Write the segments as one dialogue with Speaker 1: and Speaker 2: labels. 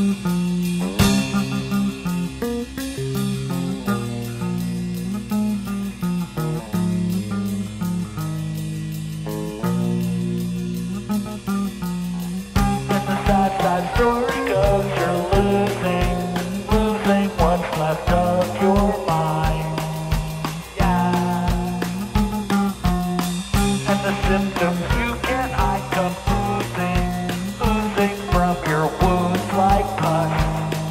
Speaker 1: That story goes, you're losing what's left of your mind. Yeah. And the symptoms you can't hide come oozing from your wounds like pus.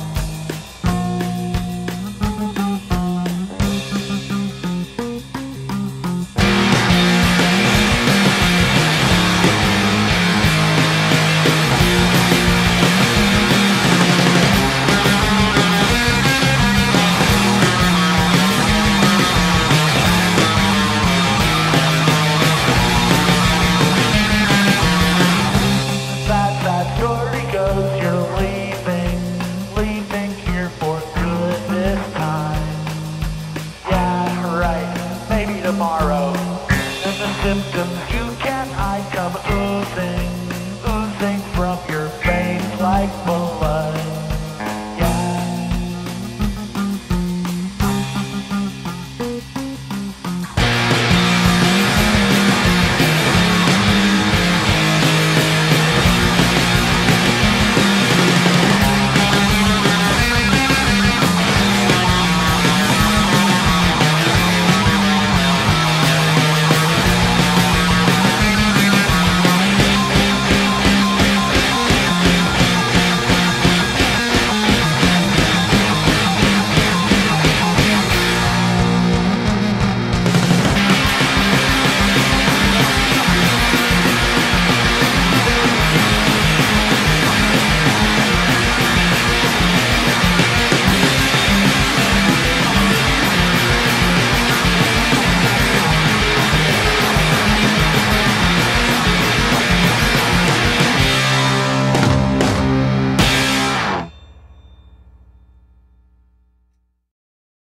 Speaker 1: That story goes, you're leaving here for good this time. Yeah, right, maybe tomorrow. And the symptoms you can't hide come oozing from your veins like bugs.